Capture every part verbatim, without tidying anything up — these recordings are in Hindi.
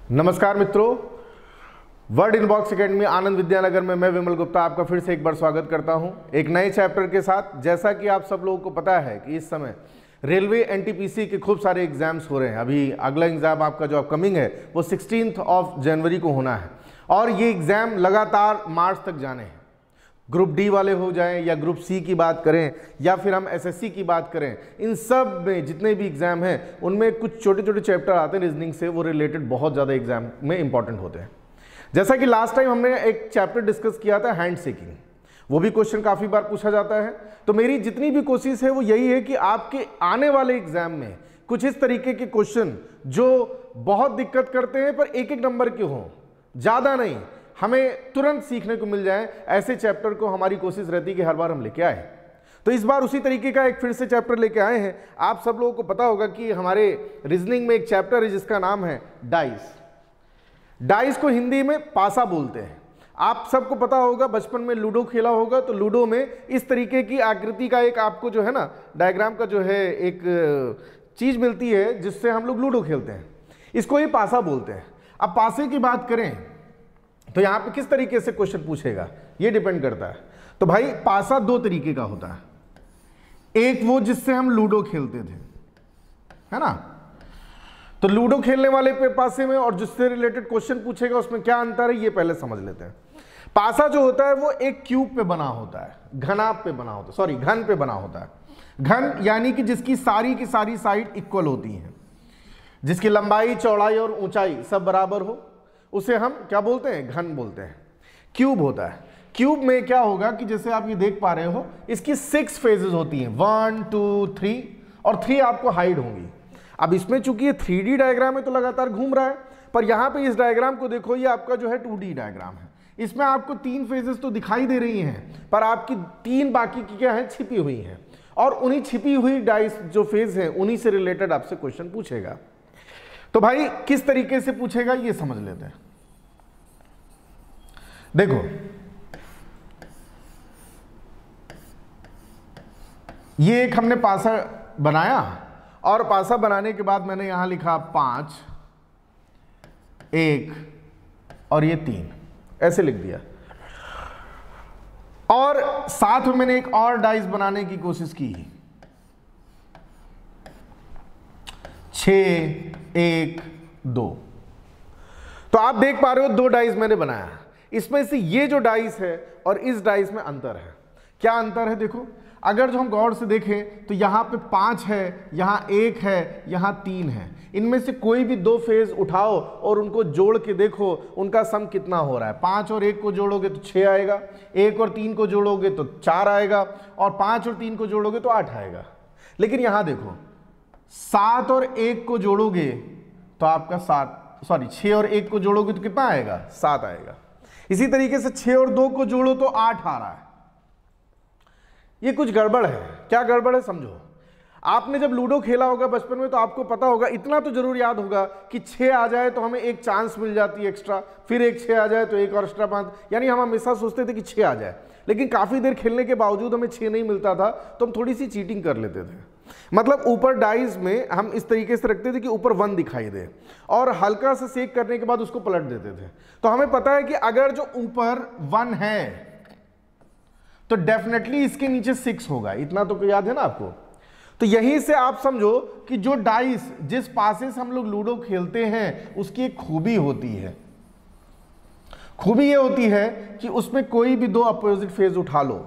नमस्कार मित्रों, Word Inbox Academy Anand Vidyanagar में मैं विमल गुप्ता आपका फिर से एक बार स्वागत करता हूं एक नए चैप्टर के साथ। जैसा कि आप सब लोगों को पता है कि इस समय रेलवे एनटीपीसी के खूब सारे एग्जाम्स हो रहे हैं। अभी अगला एग्जाम आपका जो अपकमिंग है वो सिक्सटीन्थ ऑफ जनवरी को होना है और ये एग्ज़ाम लगातार मार्च तक जाने हैं। ग्रुप डी वाले हो जाएं या ग्रुप सी की बात करें या फिर हम एसएससी की बात करें, इन सब में जितने भी एग्ज़ाम हैं उनमें कुछ छोटे छोटे चैप्टर आते हैं रीजनिंग से, वो रिलेटेड बहुत ज़्यादा एग्जाम में इंपॉर्टेंट होते हैं। जैसा कि लास्ट टाइम हमने एक चैप्टर डिस्कस किया था हैंड शेकिंग, वो भी क्वेश्चन काफ़ी बार पूछा जाता है। तो मेरी जितनी भी कोशिश है वो यही है कि आपके आने वाले एग्जाम में कुछ इस तरीके के क्वेश्चन जो बहुत दिक्कत करते हैं पर एक एक नंबर के हों, ज़्यादा नहीं, हमें तुरंत सीखने को मिल जाए, ऐसे चैप्टर को हमारी कोशिश रहती है कि हर बार हम लेके आए। तो इस बार उसी तरीके का एक फिर से चैप्टर लेके आए हैं। आप सब लोगों को पता होगा कि हमारे रीजनिंग में एक चैप्टर है जिसका नाम है डाइस। डाइस को हिंदी में पासा बोलते हैं। आप सबको पता होगा, बचपन में लूडो खेला होगा तो लूडो में इस तरीके की आकृति का एक आपको जो है ना डायग्राम का जो है एक चीज मिलती है जिससे हम लोग लूडो खेलते हैं, इसको ही पासा बोलते हैं। अब पासे की बात करें तो यहाँ पे किस तरीके से क्वेश्चन पूछेगा ये डिपेंड करता है। तो भाई पासा दो तरीके का होता है, एक वो जिससे हम लूडो खेलते थे, है ना, तो लूडो खेलने वाले पे पासे में और जिससे रिलेटेड क्वेश्चन पूछेगा उसमें क्या अंतर है ये पहले समझ लेते हैं। पासा जो होता है वो एक क्यूब पे बना होता है, घनाभ पे बना होता है, सॉरी घन पे बना होता है। घन यानी कि जिसकी सारी की सारी साइड इक्वल होती हैं, जिसकी लंबाई चौड़ाई और ऊंचाई सब बराबर हो, उसे हम क्या बोलते हैं, घन बोलते हैं। क्यूब होता है, क्यूब में क्या होगा कि जैसे आप ये देख पा रहे हो इसकी सिक्स फेजेस होती हैं, वन टू थ्री, और थ्री आपको हाइड होंगी। अब इसमें चूंकि ये थ्री डी डायग्राम है तो लगातार घूम रहा है, पर यहाँ पे इस डायग्राम को देखो, ये आपका जो है टू डी डायग्राम है। इसमें आपको तीन फेजेस तो दिखाई दे रही हैं पर आपकी तीन बाकी की क्या है, छिपी हुई हैं, और उन्हीं छिपी हुई डाइस जो फेज है उन्हीं से रिलेटेड आपसे क्वेश्चन पूछेगा। तो भाई किस तरीके से पूछेगा ये समझ लेते हैं। देखो ये एक हमने पासा बनाया और पासा बनाने के बाद मैंने यहां लिखा पांच, एक और ये तीन, ऐसे लिख दिया। और साथ में मैंने एक और डाइस बनाने की कोशिश की, छ, एक, दो। तो आप देख पा रहे हो दो डाइस मैंने बनाया। इसमें से ये जो डाइस है और इस डाइस में अंतर है। क्या अंतर है देखो, अगर जो हम गौर से देखें तो यहाँ पे पाँच है, यहाँ एक है, यहाँ तीन है। इनमें से कोई भी दो फेज उठाओ और उनको जोड़ के देखो उनका सम कितना हो रहा है। पाँच और एक को जोड़ोगे तो छः आएगा, एक और तीन को जोड़ोगे तो चार आएगा, और पाँच और तीन को जोड़ोगे तो आठ आएगा। लेकिन यहाँ देखो, सात और एक को जोड़ोगे तो आपका सात, सॉरी छः और एक को जोड़ोगे तो कितना आएगा, सात आएगा। इसी तरीके से छः और दो को जोड़ो तो आठ आ रहा है। ये कुछ गड़बड़ है। क्या गड़बड़ है समझो। आपने जब लूडो खेला होगा बचपन में तो आपको पता होगा, इतना तो जरूर याद होगा कि छः आ जाए तो हमें एक चांस मिल जाती है एक्स्ट्रा, फिर एक छः आ जाए तो एक और एक्स्ट्रा पाँच, यानी हम हमेशा सोचते थे कि छः आ जाए, लेकिन काफ़ी देर खेलने के बावजूद हमें छः नहीं मिलता था तो हम थोड़ी सी चीटिंग कर लेते थे। मतलब ऊपर डाइस में हम इस तरीके से रखते थे कि ऊपर वन दिखाई दे और हल्का सा सेक करने के बाद उसको पलट देते थे। तो हमें पता है कि अगर जो ऊपर वन है तो डेफिनेटली इसके नीचे सिक्स होगा, इतना तो याद है ना आपको। तो यहीं से आप समझो कि जो डाइस जिस पासे से हम लोग लूडो खेलते हैं उसकी एक खूबी होती है। खूबी ये होती है कि उसमें कोई भी दो अपोजिट फेज उठा लो,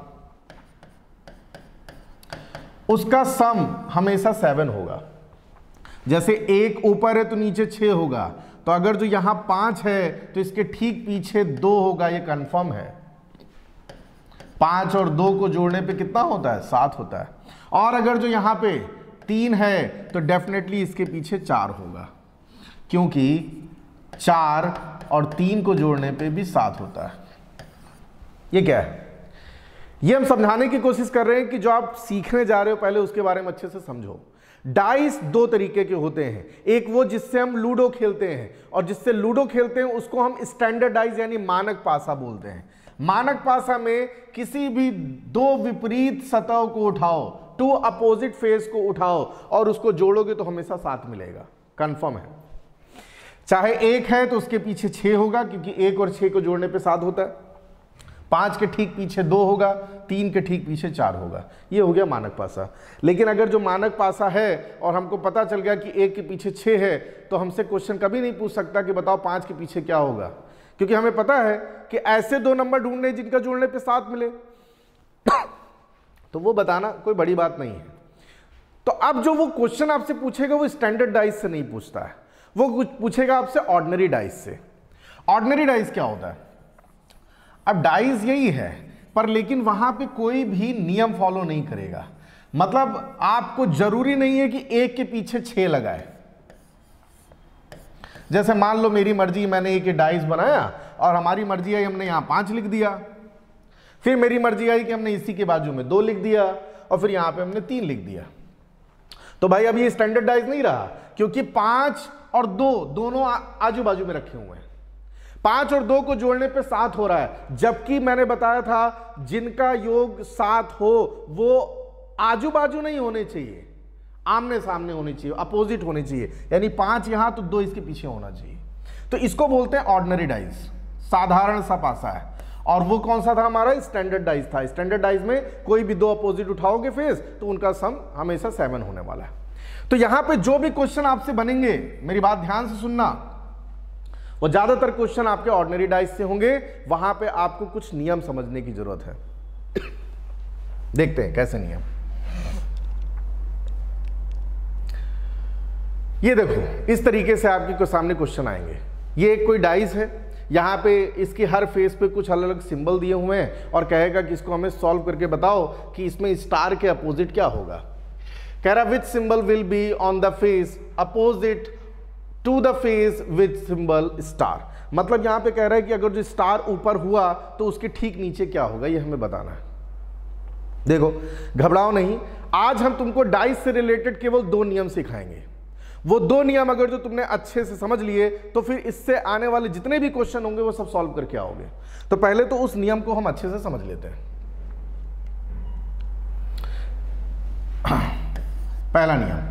उसका सम हमेशा सेवन होगा। जैसे एक ऊपर है तो नीचे छः होगा, तो अगर जो यहाँ पाँच है तो इसके ठीक पीछे दो होगा, ये कंफर्म है। पाँच और दो को जोड़ने पे कितना होता है, सात होता है। और अगर जो यहाँ पे तीन है तो डेफिनेटली इसके पीछे चार होगा, क्योंकि चार और तीन को जोड़ने पे भी सात होता है। ये क्या है, ये हम समझाने की कोशिश कर रहे हैं कि जो आप सीखने जा रहे हो पहले उसके बारे में अच्छे से समझो। डाइस दो तरीके के होते हैं, एक वो जिससे हम लूडो खेलते हैं और जिससे लूडो खेलते हैं उसको हम स्टैंडर्ड डाइस यानी मानक पासा बोलते हैं। मानक पासा में किसी भी दो विपरीत सतह को उठाओ, टू अपोजिट फेस को उठाओ और उसको जोड़ोगे तो हमेशा साथ मिलेगा, कंफर्म है। चाहे एक है तो उसके पीछे छः होगा, क्योंकि एक और छः को जोड़ने पे सात होता है। पाँच के ठीक पीछे दो होगा, तीन के ठीक पीछे चार होगा। ये हो गया मानक पासा। लेकिन अगर जो मानक पासा है और हमको पता चल गया कि एक के पीछे छः है, तो हमसे क्वेश्चन कभी नहीं पूछ सकता कि बताओ पाँच के पीछे क्या होगा, क्योंकि हमें पता है कि ऐसे दो नंबर ढूंढने जिनका जोड़ने पे सात मिले। तो वो बताना कोई बड़ी बात नहीं है। तो अब जो वो क्वेश्चन आपसे पूछेगा वो स्टैंडर्ड डाइस से नहीं पूछता है, वो कुछ पूछेगा आपसे ऑर्डिनरी डाइस से। ऑर्डिनरी डाइस क्या होता है? अब डाइस यही है, पर लेकिन वहां पे कोई भी नियम फॉलो नहीं करेगा। मतलब आपको जरूरी नहीं है कि एक के पीछे छह लगाए। जैसे मान लो मेरी मर्जी, मैंने एक डाइस बनाया और हमारी मर्जी आई हमने यहां पांच लिख दिया, फिर मेरी मर्जी आई कि हमने इसी के बाजू में दो लिख दिया और फिर यहां पे हमने तीन लिख दिया। तो भाई अब ये स्टैंडर्ड डाइस नहीं रहा, क्योंकि पांच और दो दोनों आजू बाजू में रखे हुए हैं। पांच और दो को जोड़ने पे सात हो रहा है, जबकि मैंने बताया था जिनका योग सात हो वो आजू बाजू नहीं होने चाहिए, आमने सामने होने चाहिए, अपोजिट होने चाहिए। यानी पांच यहां तो दो इसके पीछे होना चाहिए। तो इसको बोलते हैं ऑर्डिनरी डाइस, साधारण सा पासा है। और वो कौन सा था हमारा? स्टैंडर्ड डाइस था। स्टैंडर्ड डाइस में कोई भी दो अपोजिट उठाओगे फेस तो उनका सम हमेशा सेवन होने वाला है। तो यहां पे जो भी क्वेश्चन आपसे बनेंगे, मेरी बात ध्यान से सुनना, वो ज्यादातर क्वेश्चन आपके ऑर्डिनरी डाइस से होंगे। वहां पे आपको कुछ नियम समझने की जरूरत है। देखते हैं कैसे नियम। ये देखो, इस तरीके से आपके सामने क्वेश्चन आएंगे। ये एक कोई डाइस है, यहाँ पे इसके हर फेस पे कुछ अलग अलग सिंबल दिए हुए हैं और कहेगा कि इसको हमें सॉल्व करके बताओ कि इसमें स्टार के अपोजिट क्या होगा। कह रहा which symbol will be on the face opposite to the face with symbol star. मतलब यहां पे कह रहा है कि अगर जो स्टार ऊपर हुआ तो उसके ठीक नीचे क्या होगा, ये हमें बताना है। देखो घबराओ नहीं, आज हम तुमको डाइस से रिलेटेड केवल दो नियम सिखाएंगे। वो दो नियम अगर जो तुमने अच्छे से समझ लिए तो फिर इससे आने वाले जितने भी क्वेश्चन होंगे वो सब सॉल्व करके आओगे। तो पहले तो उस नियम को हम अच्छे से समझ लेते हैं। पहला नियम,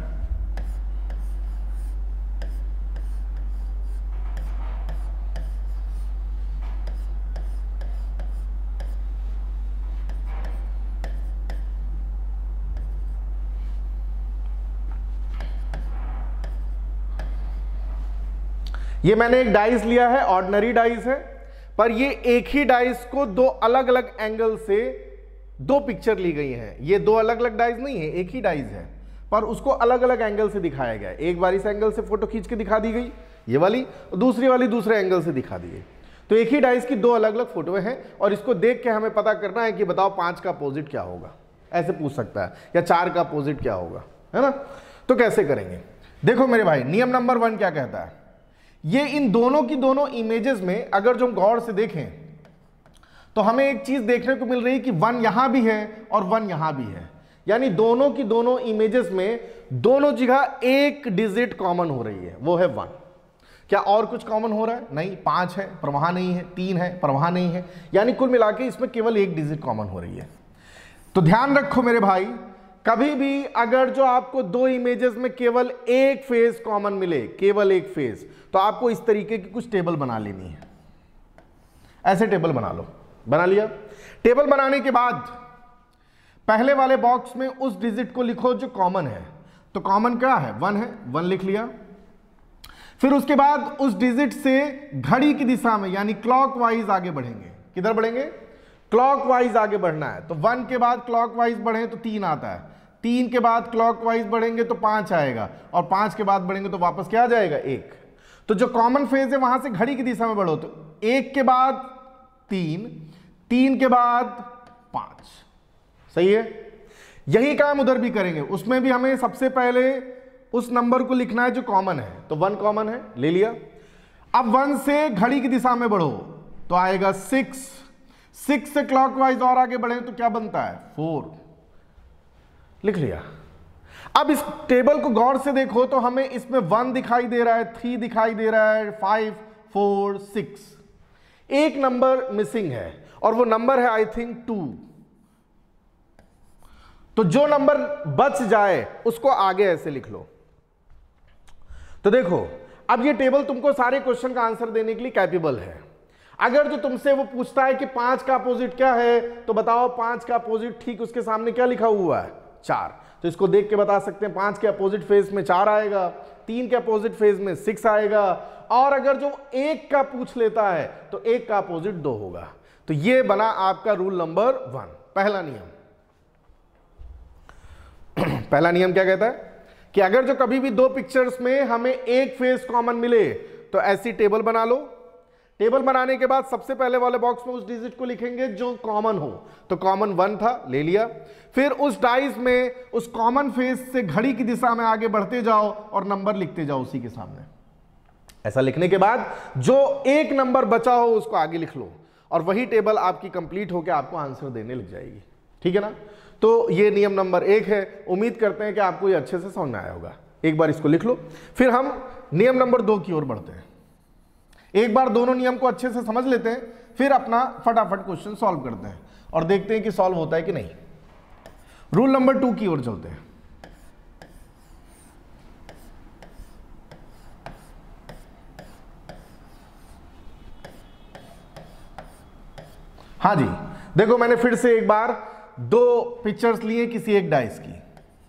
ये मैंने एक डाइस लिया है, ऑर्डिनरी डाइस है, पर ये एक ही डाइस को दो अलग अलग एंगल से दो पिक्चर ली गई हैं। ये दो अलग अलग डाइस नहीं है, एक ही डाइस है, पर उसको अलग अलग एंगल से दिखाया गया है। एक बार इस एंगल से फोटो खींच के दिखा दी गई ये वाली, और दूसरी वाली दूसरे एंगल से दिखा दी गई। तो एक ही डाइस की दो अलग अलग फोटो हैं और इसको देख के हमें पता करना है कि बताओ पांच का अपोजिट क्या होगा, ऐसे पूछ सकता है, या चार का अपोजिट क्या होगा, है ना। तो कैसे करेंगे? देखो मेरे भाई, नियम नंबर वन क्या कहता है, ये इन दोनों की दोनों इमेजेस में अगर जो हम गौर से देखें तो हमें एक चीज देखने को मिल रही है कि वन यहां भी है और वन यहां भी है। यानी दोनों की दोनों इमेजेस में दोनों जगह एक डिजिट कॉमन हो रही है, वो है वन। क्या और कुछ कॉमन हो रहा है? नहीं। पांच है पर वहां नहीं है, तीन है पर वहां नहीं है, यानी कुल मिला के इसमें केवल एक डिजिट कॉमन हो रही है। तो ध्यान रखो मेरे भाई, कभी भी अगर जो आपको दो इमेजेस में केवल एक फेस कॉमन मिले, केवल एक फेस, तो आपको इस तरीके की कुछ टेबल बना लेनी है। ऐसे टेबल बना लो। बना लिया? टेबल बनाने के बाद पहले वाले बॉक्स में उस डिजिट को लिखो जो कॉमन है। तो कॉमन क्या है? वन है, वन लिख लिया। फिर उसके बाद उस डिजिट से घड़ी की दिशा में यानी क्लॉकवाइज आगे बढ़ेंगे। किधर बढ़ेंगे? क्लॉकवाइज आगे बढ़ना है। तो वन के बाद क्लॉकवाइज बढ़े तो तीन आता है, तीन के बाद क्लॉकवाइज बढ़ेंगे तो पांच आएगा, और पांच के बाद बढ़ेंगे तो वापस क्या आ जाएगा? एक। तो जो कॉमन फेज है वहां से घड़ी की दिशा में बढ़ो, तो एक के बाद तीन, तीन के बाद पांच। सही है? यही काम उधर भी करेंगे। उसमें भी हमें सबसे पहले उस नंबर को लिखना है जो कॉमन है। तो वन कॉमन है, ले लिया। अब वन से घड़ी की दिशा में बढ़ो तो आएगा सिक्स, सिक्स से क्लॉकवाइज और आगे बढ़े तो क्या बनता है? फोर। लिख लिया। अब इस टेबल को गौर से देखो तो हमें इसमें वन दिखाई दे रहा है, थ्री दिखाई दे रहा है, फाइव, फोर, सिक्स। एक नंबर मिसिंग है और वो नंबर है आई थिंक टू। तो जो नंबर बच जाए उसको आगे ऐसे लिख लो। तो देखो, अब ये टेबल तुमको सारे क्वेश्चन का आंसर देने के लिए कैपेबल है। अगर जो तुमसे वो पूछता है कि पांच का अपोजिट क्या है, तो बताओ पांच का अपोजिट ठीक उसके सामने क्या लिखा हुआ है, चार। तो इसको देख के बता सकते हैं पांच के अपोजिट फेज में चार आएगा, तीन के अपोजिट फेज में सिक्स आएगा, और अगर जो एक का पूछ लेता है तो एक का अपोजिट दो होगा। तो ये बना आपका रूल नंबर वन, पहला नियम। पहला नियम क्या कहता है कि अगर जो कभी भी दो पिक्चर्स में हमें एक फेज कॉमन मिले तो ऐसी टेबल बना लो। टेबल बनाने के बाद सबसे पहले वाले बॉक्स में उस डिजिट को लिखेंगे जो कॉमन हो। तो कॉमन वन था, ले लिया। फिर उस डाइस में उस कॉमन फेज से घड़ी की दिशा में आगे बढ़ते जाओ और नंबर लिखते जाओ उसी के सामने। ऐसा लिखने के बाद जो एक नंबर बचा हो उसको आगे लिख लो, और वही टेबल आपकी कंप्लीट होकर आपको आंसर देने लग जाएगी। ठीक है ना। तो ये नियम नंबर एक है। उम्मीद करते हैं कि आपको ये अच्छे से समझ में आया होगा। एक बार इसको लिख लो, फिर हम नियम नंबर दो की ओर बढ़ते हैं। एक बार दोनों नियम को अच्छे से समझ लेते हैं, फिर अपना फटाफट क्वेश्चन सॉल्व करते हैं और देखते हैं कि सॉल्व होता है कि नहीं। रूल नंबर टू की ओर चलते हैं। हाँ जी, देखो मैंने फिर से एक बार दो पिक्चर्स लिए किसी एक डाइस की।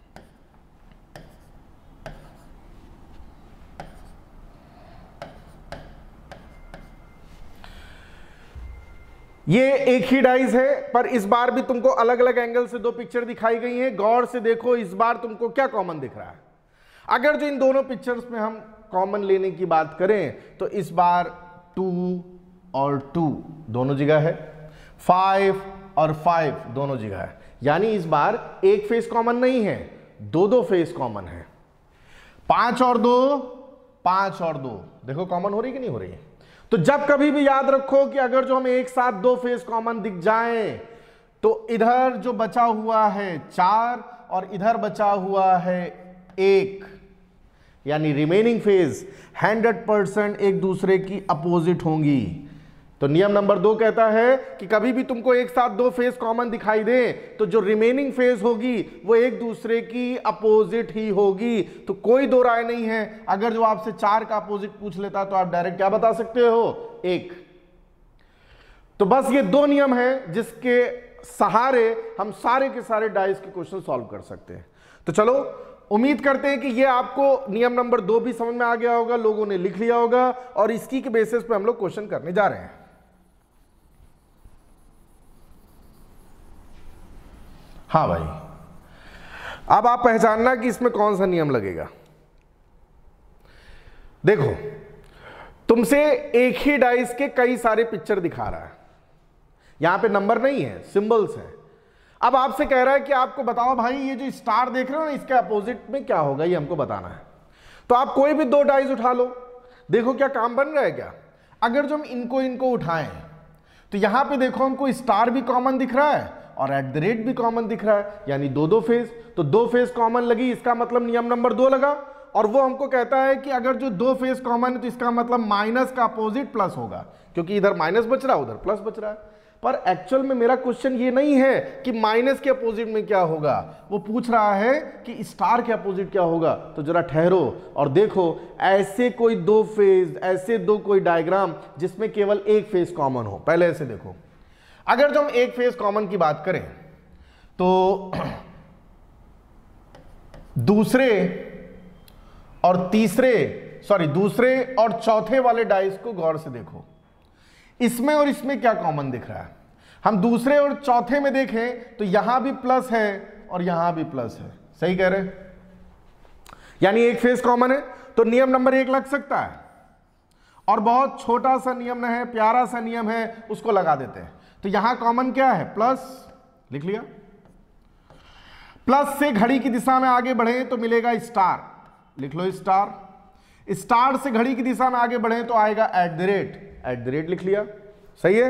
ये एक ही डाइस है, पर इस बार भी तुमको अलग अलग एंगल से दो पिक्चर दिखाई गई हैं। गौर से देखो इस बार तुमको क्या कॉमन दिख रहा है। अगर जो इन दोनों पिक्चर्स में हम कॉमन लेने की बात करें तो इस बार टू और टू दोनों जगह है, फाइव और फाइव दोनों जगह है। यानी इस बार एक फेस कॉमन नहीं है, दो दो फेस कॉमन है। पांच और दो, पांच और दो, देखो कॉमन हो रही कि नहीं हो रही है। तो जब कभी भी याद रखो कि अगर जो हमें एक साथ दो फेस कॉमन दिख जाएं तो इधर जो बचा हुआ है चार और इधर बचा हुआ है एक, यानी रिमेनिंग फेज हंड्रेड परसेंट एक दूसरे की अपोजिट होंगी। तो नियम नंबर दो कहता है कि कभी भी तुमको एक साथ दो फेज कॉमन दिखाई दे तो जो रिमेनिंग फेज होगी वो एक दूसरे की अपोजिट ही होगी। तो कोई दो राय नहीं है। अगर जो आपसे चार का अपोजिट पूछ लेता तो आप डायरेक्ट क्या बता सकते हो, एक। तो बस ये दो नियम हैं जिसके सहारे हम सारे के सारे डाइस के क्वेश्चन सॉल्व कर सकते हैं। तो चलो, उम्मीद करते हैं कि ये आपको नियम नंबर दो भी समझ में आ गया होगा, लोगों ने लिख लिया होगा, और इसी के बेसिस पे हम लोग क्वेश्चन करने जा रहे हैं। हाँ भाई, अब आप पहचानना कि इसमें कौन सा नियम लगेगा। देखो, तुमसे एक ही डाइस के कई सारे पिक्चर दिखा रहा है, यहां पे नंबर नहीं है, सिंबल्स है। अब आपसे कह रहा है कि आपको बताओ भाई ये जो स्टार देख रहे हो ना इसके अपोजिट में क्या होगा, ये हमको बताना है। तो आप कोई भी दो डाइस उठा लो, देखो क्या काम बन रहा है क्या। अगर जो हम इनको इनको उठाएं तो यहां पे देखो हमको स्टार भी कॉमन दिख रहा है और एट द रेट भी कॉमन दिख रहा है, यानी दो दो फेज। तो दो फेज कॉमन लगी, इसका मतलब नियम नंबर दो लगा। और वो हमको कहता है कि अगर जो दो फेज कॉमन है तो इसका मतलब माइनस का अपोजिट प्लस होगा, क्योंकि इधर माइनस बच रहा है उधर प्लस बच रहा है। पर एक्चुअल में मेरा क्वेश्चन ये नहीं है कि माइनस के अपोजिट में क्या होगा, वो पूछ रहा है कि स्टार के अपोजिट क्या होगा। तो जरा ठहरो और देखो, ऐसे कोई दो फेज, ऐसे दो कोई डायग्राम जिसमें केवल एक फेज कॉमन हो। पहले ऐसे देखो, अगर जो हम एक फेज कॉमन की बात करें तो दूसरे और तीसरे सॉरी दूसरे और चौथे वाले डाइस को गौर से देखो, इसमें और इसमें क्या कॉमन दिख रहा है। हम दूसरे और चौथे में देखें तो यहां भी प्लस है और यहां भी प्लस है, सही कह रहे, यानी एक फेज कॉमन है। तो नियम नंबर एक लग सकता है, और बहुत छोटा सा नियम है, प्यारा सा नियम है, उसको लगा देते हैं। तो यहां कॉमन क्या है, प्लस, लिख लिया। प्लस से घड़ी की दिशा में आगे बढ़े तो मिलेगा स्टार, लिख लो स्टार। स्टार से घड़ी की दिशा में आगे बढ़े तो आएगा at the rate, at the rate लिख लिया, सही है,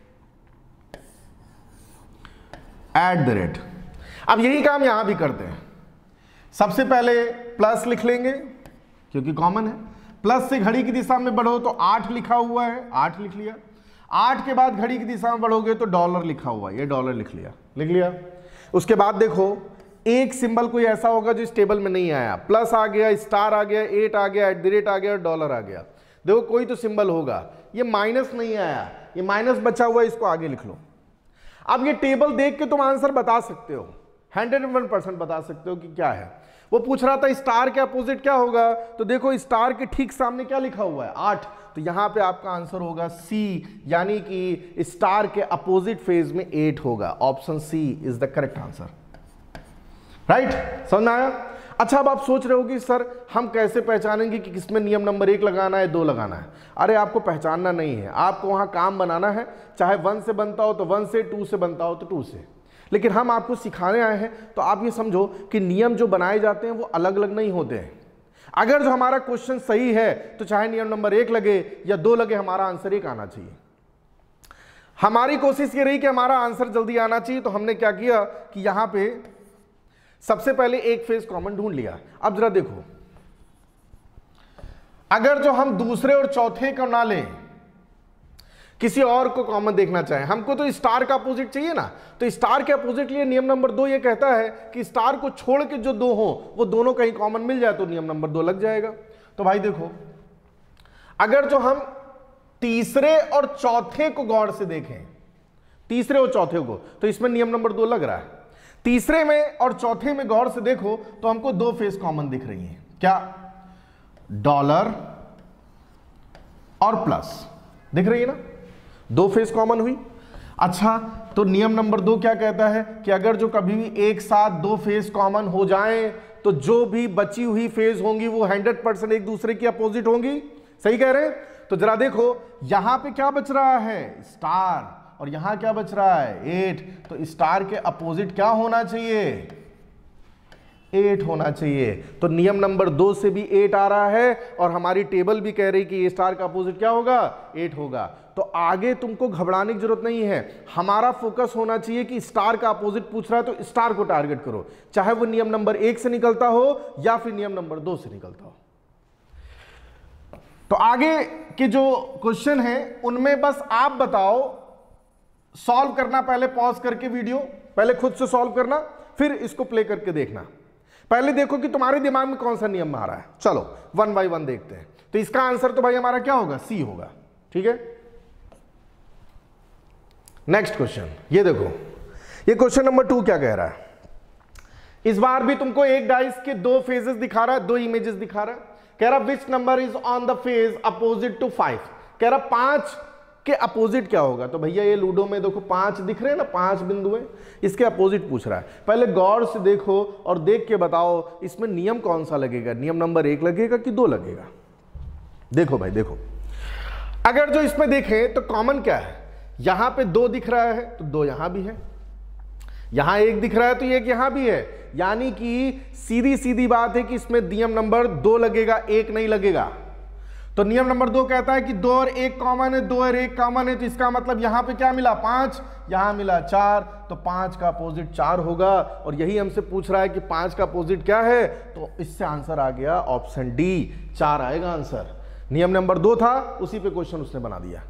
एट द रेट। अब यही काम यहां भी करते हैं। सबसे पहले प्लस लिख लेंगे क्योंकि कॉमन है। प्लस से घड़ी की दिशा में बढ़ो तो आठ लिखा हुआ है, आठ लिख लिया। आठ के बाद घड़ी की दिशा में बढ़ोगे तो डॉलर लिखा हुआ है, ये डॉलर लिख लिया, लिख लिया। उसके बाद देखो एक सिंबल कोई ऐसा होगा जो इस टेबल में नहीं आया, प्लस आ गया, स्टार आ गया, एट आ गया, एट द रेट आ गया, डॉलर आ गया। देखो कोई तो सिंबल होगा, ये माइनस नहीं आया, ये माइनस बचा हुआ है, इसको आगे लिख लो। अब ये टेबल देख के तुम आंसर बता सकते हो, हंड्रेड एंड वन परसेंट बता सकते हो कि क्या है। वो पूछ रहा था स्टार के अपोजिट क्या होगा, तो देखो स्टार के ठीक सामने क्या लिखा हुआ है, आठ, तो यहां पे आपका आंसर होगा सी, यानी कि स्टार के अपोजिट फेज में एट होगा। Option C is the correct answer, right? समझ में आया? अच्छा, अब आप सोच रहे हो कि सर हम कैसे पहचानेंगे कि किसमें नियम नंबर एक लगाना है, दो लगाना है? अरे आपको पहचानना नहीं है, आपको वहां काम बनाना है। चाहे वन से बनता हो तो वन से, टू से बनता हो तो टू से, लेकिन हम आपको सिखाने आए हैं तो आप ये समझो कि नियम जो बनाए जाते हैं वो अलग अलग नहीं होते हैं। अगर जो हमारा क्वेश्चन सही है तो चाहे नियम नंबर एक लगे या दो लगे, हमारा आंसर एक आना चाहिए। हमारी कोशिश ये रही कि हमारा आंसर जल्दी आना चाहिए, तो हमने क्या किया कि यहां पे सबसे पहले एक फेज कॉमन ढूंढ लिया। अब जरा देखो, अगर जो हम दूसरे और चौथे को ना लें, किसी और को कॉमन देखना चाहें, हमको तो स्टार का अपोजिट चाहिए ना, तो स्टार के अपोजिट लिए नियम नंबर दो ये कहता है कि स्टार को छोड़ के जो दो हो वो दोनों कहीं कॉमन मिल जाए तो नियम नंबर दो लग जाएगा। तो भाई देखो, अगर जो हम तीसरे और चौथे को गौर से देखें, तीसरे और चौथे को, तो इसमें नियम नंबर दो लग रहा है। तीसरे में और चौथे में गौर से देखो तो हमको दो फेस कॉमन दिख रही हैं, क्या? डॉलर और प्लस दिख रही है ना, दो फेस कॉमन हुई। अच्छा, तो नियम नंबर दो क्या कहता है कि अगर जो कभी भी एक साथ दो फेस कॉमन हो जाएं तो जो भी बची हुई फेज होंगी वो हंड्रेड परसेंट एक दूसरे की अपोजिट होंगी। सही कह रहे हैं? तो जरा देखो यहां पे क्या बच रहा है, स्टार, और यहां क्या बच रहा है, एट। तो स्टार के अपोजिट क्या होना चाहिए, एट होना चाहिए। तो नियम नंबर दो से भी एट आ रहा है और हमारी टेबल भी कह रही कि ये स्टार का अपोजिट क्या होगा, एट होगा। तो आगे तुमको घबराने की जरूरत नहीं है, हमारा फोकस होना चाहिए कि स्टार का अपोजिट पूछ रहा है तो स्टार को टारगेट करो, चाहे वो नियम नंबर एक से निकलता हो या फिर नियम नंबर दो से निकलता हो। तो आगे के जो क्वेश्चन है उनमें बस आप बताओ, सॉल्व करना, पहले पॉज करके वीडियो पहले खुद से सॉल्व करना, फिर इसको प्ले करके देखना। पहले देखो कि तुम्हारे दिमाग में कौन सा नियम आ रहा है। चलो वन बाय वन देखते हैं। तो इसका आंसर तो भाई हमारा क्या होगा, सी होगा। ठीक है, नेक्स्ट क्वेश्चन, ये देखो, ये क्वेश्चन नंबर टू क्या कह रहा है। इस बार भी तुमको एक डाइस के दो फेजेस दिखा रहा है, दो इमेजेस दिखा रहा है। कह रहा which number is on the face opposite to five. कह रहा पांच के अपोजिट क्या होगा। तो भैया ये लूडो में देखो पांच दिख रहे हैं ना, पांच बिंदु है, इसके अपोजिट पूछ रहा है। पहले गौर से देखो और देख के बताओ इसमें नियम कौन सा लगेगा, नियम नंबर एक लगेगा कि दो लगेगा। देखो भाई देखो, अगर जो इसमें देखें तो कॉमन क्या है, यहां पे दो दिख रहा है तो दो यहां भी है, यहां एक दिख रहा है तो एक यहां भी है, यानी कि सीधी सीधी बात है कि इसमें नियम नंबर दो लगेगा, एक नहीं लगेगा। तो नियम नंबर दो कहता है कि दो और एक कॉमन है, दो और एक कॉमन है, तो इसका मतलब यहां पे क्या मिला, पांच, यहां मिला चार, तो पांच का अपोजिट चार होगा। और यही हमसे पूछ रहा है कि पांच का अपोजिट क्या है, तो इससे आंसर आ गया ऑप्शन डी, चार आएगा आंसर। नियम नंबर दो था, उसी पे क्वेश्चन उसने बना दिया।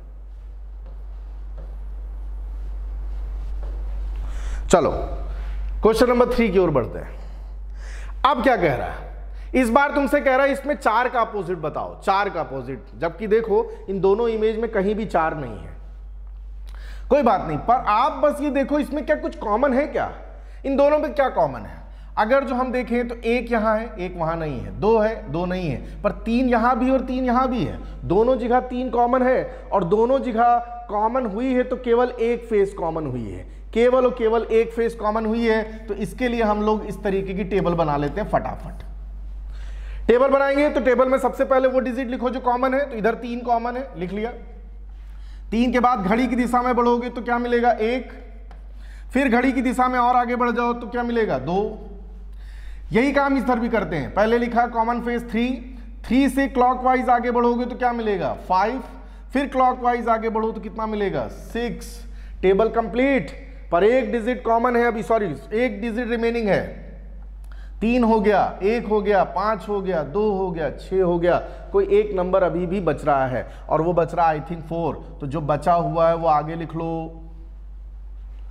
चलो क्वेश्चन नंबर थ्री की ओर बढ़ते हैं। अब क्या कह रहा है, इस बार तुमसे कह रहा है इसमें चार का अपोजिट बताओ, चार का अपोजिट, जबकि देखो इन दोनों इमेज में कहीं भी चार नहीं है। कोई बात नहीं, पर आप बस ये देखो इसमें क्या कुछ कॉमन है क्या, इन दोनों में क्या कॉमन है। अगर जो हम देखें तो एक यहां है, एक वहां नहीं है, दो है, दो नहीं है, पर तीन यहां भी और तीन यहां भी है, दोनों जगह तीन कॉमन है, और दोनों जगह कॉमन हुई है तो केवल एक फेस कॉमन हुई है, केवल और केवल एक फेस कॉमन हुई है। तो इसके लिए हम लोग इस तरीके की टेबल बना लेते हैं। फटाफट टेबल बनाएंगे तो टेबल में सबसे पहले वो डिजिट लिखो जो कॉमन है, तो इधर तीन कॉमन है, लिख लिया। तीन के बाद घड़ी की दिशा में बढ़ोगे तो क्या मिलेगा, एक, फिर घड़ी की दिशा में और आगे बढ़ जाओ तो क्या मिलेगा, दो। यही काम इधर भी करते हैं, पहले लिखा कॉमन फेस थ्री, थ्री से क्लॉकवाइज आगे बढ़ोगे तो क्या मिलेगा, फाइव, फिर क्लॉकवाइज आगे बढ़ो तो कितना मिलेगा, सिक्स। टेबल कंप्लीट, पर एक डिजिट कॉमन है अभी, सॉरी एक डिजिट रिमेनिंग है, तीन हो गया, एक हो गया, पांच हो गया, दो हो गया, छह हो गया, कोई एक नंबर अभी भी बच रहा है और वो बच रहा है आई थिंक फोर। तो जो बचा हुआ है वो आगे लिख लो।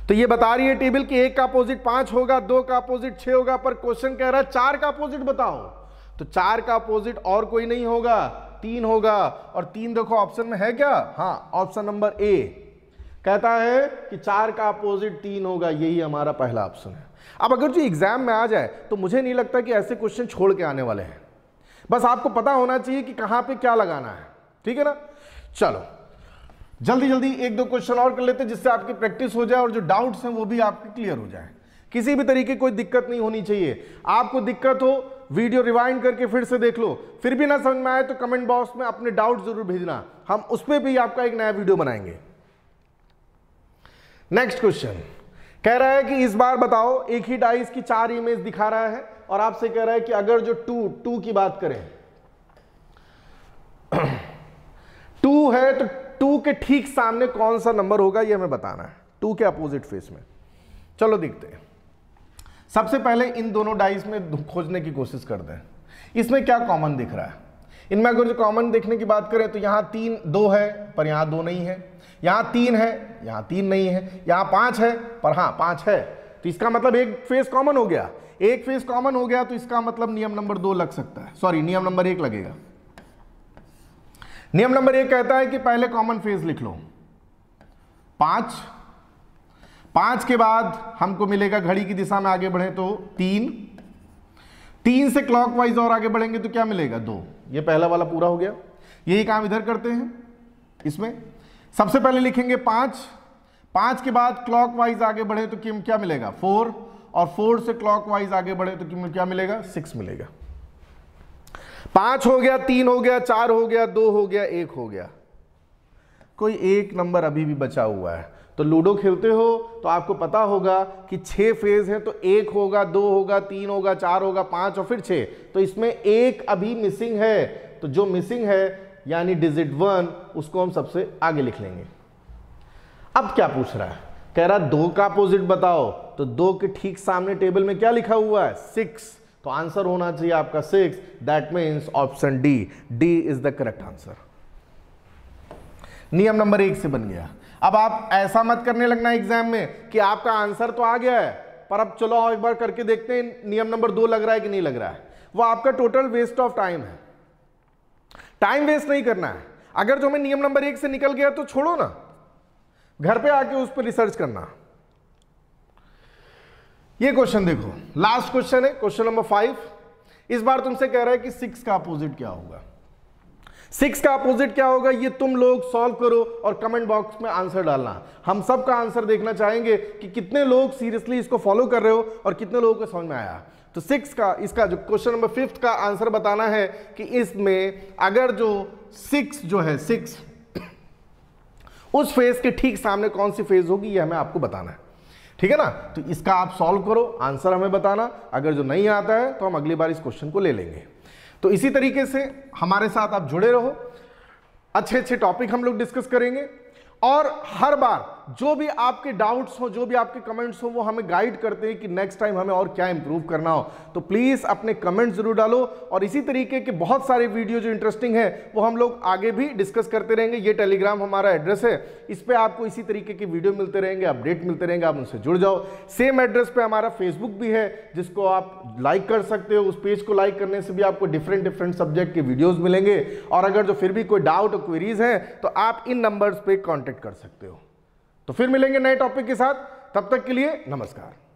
तो ये बता रही है टेबल कि एक का अपोजिट पांच होगा, दो का अपोजिट छह होगा, पर क्वेश्चन कह रहा है चार का अपोजिट बताओ। तो चार का अपोजिट और कोई नहीं होगा, तीन होगा। और तीन देखो ऑप्शन में है क्या, हाँ ऑप्शन नंबर ए कहता है कि चार का अपोजिट तीन होगा, यही हमारा पहला ऑप्शन है। अब अगर जो एग्जाम में आ जाए तो मुझे नहीं लगता कि ऐसे क्वेश्चन छोड़ के आने वाले हैं, बस आपको पता होना चाहिए कि कहां पे क्या लगाना है, ठीक है ना। चलो जल्दी जल्दी एक दो क्वेश्चन और कर लेते हैं जिससे आपकी प्रैक्टिस हो जाए और जो डाउट्स हैं वो भी आपके क्लियर हो जाए। किसी भी तरीके की कोई दिक्कत नहीं होनी चाहिए। आपको दिक्कत हो वीडियो रिवाइंड करके फिर से देख लो, फिर भी ना समझ में आए तो कमेंट बॉक्स में अपने डाउट जरूर भेजना, हम उस पर भी आपका एक नया वीडियो बनाएंगे। नेक्स्ट क्वेश्चन कह रहा है कि इस बार बताओ, एक ही डाइस की चार इमेज दिखा रहा है और आपसे कह रहा है कि अगर जो टू टू की बात करें, टू है तो टू के ठीक सामने कौन सा नंबर होगा ये हमें बताना है, टू के अपोजिट फेस में। चलो देखते हैं। सबसे पहले इन दोनों डाइस में खोजने की कोशिश करते हैं, इसमें क्या कॉमन दिख रहा है। इनमें अगर जो कॉमन देखने की बात करें तो यहाँ तीन दो है पर यहाँ दो नहीं है, यहाँ तीन है यहाँ तीन नहीं है, यहाँ पाँच है पर हाँ पाँच है, तो इसका मतलब एक फेस कॉमन हो गया। एक फेस कॉमन हो गया तो इसका मतलब नियम नंबर दो लग सकता है, सॉरी नियम नंबर एक लगेगा। नियम नंबर एक कहता है कि पहले कॉमन फेस लिख लो पाँच, पाँच के बाद हमको मिलेगा घड़ी की दिशा में आगे बढ़े तो तीन, तीन से क्लॉकवाइज और आगे बढ़ेंगे तो क्या मिलेगा दो। ये पहला वाला पूरा हो गया। यही काम इधर करते हैं। इसमें सबसे पहले लिखेंगे पाँच, पाँच के बाद क्लॉकवाइज आगे बढ़े तो क्या मिलेगा फोर, और फोर से क्लॉकवाइज आगे बढ़े तो क्या मिलेगा सिक्स मिलेगा। पाँच हो गया, तीन हो गया, चार हो गया, दो हो गया, एक हो गया, कोई एक नंबर अभी भी बचा हुआ है। तो लूडो खेलते हो तो आपको पता होगा कि छह फेज है तो एक होगा, दो होगा, तीन होगा, चार होगा, पांच और फिर छह, तो इसमें एक अभी मिसिंग है। तो जो मिसिंग है यानी डिजिट वन, उसको हम सबसे आगे लिख लेंगे। अब क्या पूछ रहा है, कह रहा दो का अपोजिट बताओ, तो दो के ठीक सामने टेबल में क्या लिखा हुआ है सिक्स, तो आंसर होना चाहिए आपका six. That means option D, D is the correct answer. नियम नंबर एक से बन गया। अब आप ऐसा मत करने लगना एग्जाम में कि आपका आंसर तो आ गया है पर अब चलो एक बार करके देखते हैं नियम नंबर दो लग रहा है कि नहीं लग रहा है। वो आपका टोटल वेस्ट ऑफ टाइम है। टाइम वेस्ट नहीं करना है। अगर जो हमें नियम नंबर एक से निकल गया तो छोड़ो ना, घर पे आके उस पर रिसर्च करना। ये क्वेश्चन देखो, लास्ट क्वेश्चन है, क्वेश्चन नंबर फाइव। इस बार तुमसे कह रहा है कि सिक्स का अपोजिट क्या होगा। सिक्स का अपोजिट क्या होगा ये तुम लोग सॉल्व करो और कमेंट बॉक्स में आंसर डालना। हम सब का आंसर देखना चाहेंगे कि कितने लोग सीरियसली इसको फॉलो कर रहे हो और कितने लोगों को समझ में आया। तो सिक्स का, इसका जो क्वेश्चन नंबर फिफ्थ का आंसर बताना है कि इसमें अगर जो सिक्स जो है सिक्स उस फेज के ठीक सामने कौन सी फेज होगी ये हमें आपको बताना है, ठीक है ना। तो इसका आप सॉल्व करो, आंसर हमें बताना। अगर जो नहीं आता है तो हम अगली बार इस क्वेश्चन को ले लेंगे। तो इसी तरीके से हमारे साथ आप जुड़े रहो, अच्छे अच्छे टॉपिक हम लोग डिस्कस करेंगे और हर बार जो भी आपके डाउट्स हो, जो भी आपके कमेंट्स हो, वो हमें गाइड करते हैं कि नेक्स्ट टाइम हमें और क्या इंप्रूव करना हो। तो प्लीज अपने कमेंट जरूर डालो और इसी तरीके के बहुत सारे वीडियो जो इंटरेस्टिंग है वो हम लोग आगे भी डिस्कस करते रहेंगे। ये टेलीग्राम हमारा एड्रेस है, इस पे आपको इसी तरीके के वीडियो मिलते रहेंगे, अपडेट मिलते रहेंगे, आप उनसे जुड़ जाओ। सेम एड्रेस पे हमारा फेसबुक भी है जिसको आप लाइक कर सकते हो। उस पेज को लाइक करने से भी आपको डिफरेंट डिफरेंट सब्जेक्ट के वीडियोज मिलेंगे। और अगर जो फिर भी कोई डाउट और क्वेरीज हैं तो आप इन नंबर्स पे कॉन्टेक्ट कर सकते हो। तो फिर मिलेंगे नए टॉपिक के साथ, तब तक के लिए नमस्कार।